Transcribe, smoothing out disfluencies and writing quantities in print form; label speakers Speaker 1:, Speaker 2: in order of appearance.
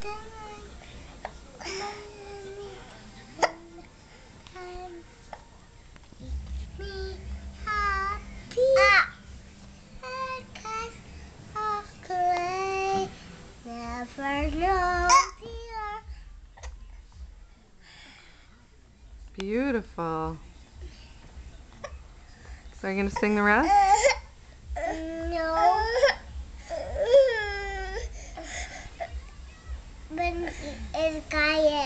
Speaker 1: Me happy. Because of clay. Never know fear.
Speaker 2: Beautiful. So are you going to sing the rest?
Speaker 1: No. But it's